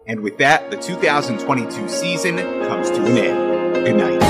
And with that, the 2022 season comes to an end. Good night.